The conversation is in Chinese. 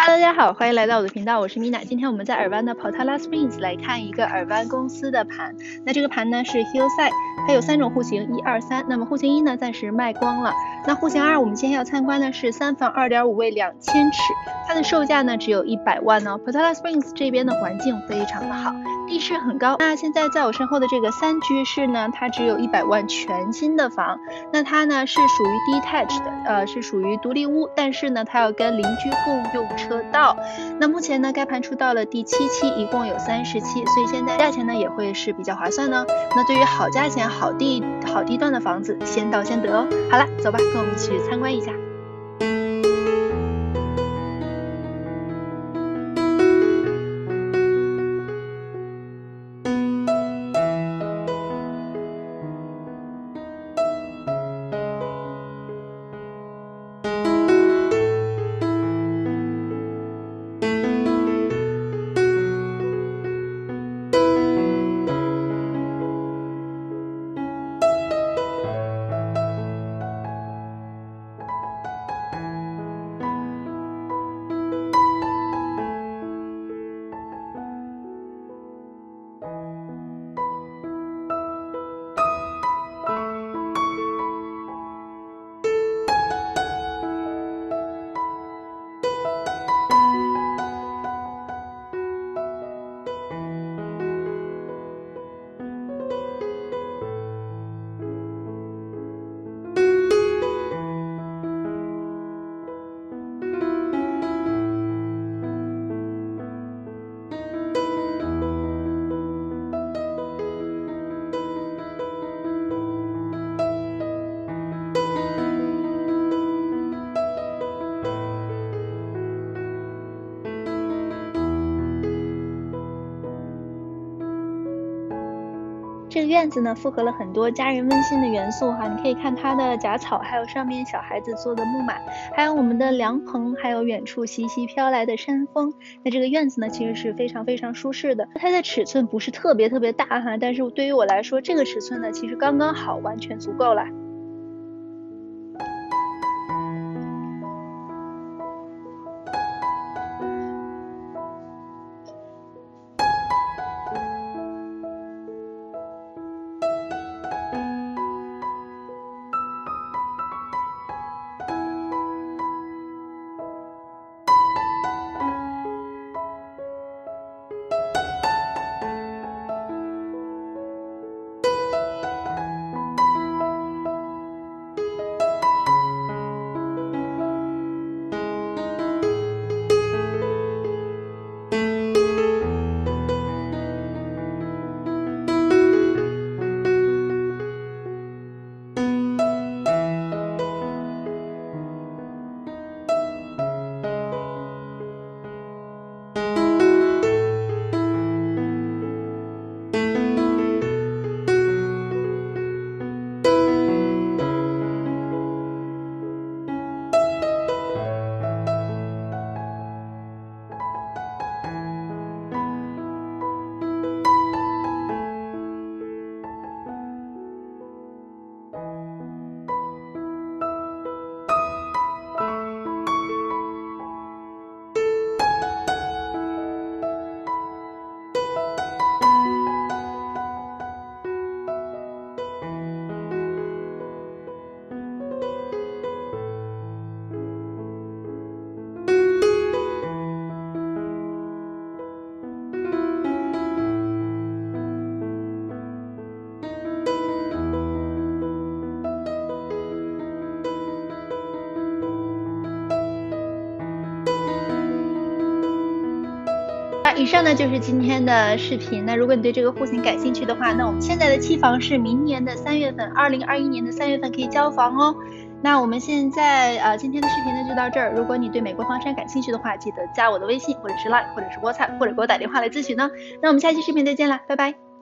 Hello， 大家好，欢迎来到我的频道，我是 Mina。今天我们在尔湾的 Portala Springs 来看一个尔湾公司的盘。那这个盘呢是 Hillside， 它有3种户型，1、2、3。那么户型1呢暂时卖光了。那户型2，我们今天要参观的是3房2.5卫2000尺，它的售价呢只有100万哦。Portala Springs 这边的环境非常的好，地势很高。那现在在我身后的这个3居室呢，它只有100万全新的房。那它呢是属于 detached 的，是属于独立屋，但是呢它要跟邻居共用车道。那目前呢该盘出到了第7期，一共有30期，所以现在价钱呢也会是比较划算呢。那对于好价钱好地段的房子，先到先得哦。好了，走吧，跟我们一起去参观一下。这个院子呢复合了很多家人温馨的元素哈，你可以看它的杂草，还有上面小孩子做的木马，还有我们的凉棚，还有远处习习飘来的山风。那这个院子呢其实是非常舒适的，它的尺寸不是特别大哈，但是对于我来说这个尺寸呢其实刚刚好，完全足够了。以上呢就是今天的视频。那如果你对这个户型感兴趣的话，那我们现在的期房是明年的3月份，2021年的3月份可以交房哦。那我们现在今天的视频呢就到这儿。如果你对美国房产感兴趣的话，记得加我的微信，或者是 Line， 或者是 WhatsApp， 或者给我打电话来咨询呢。那我们下期视频再见啦，拜拜。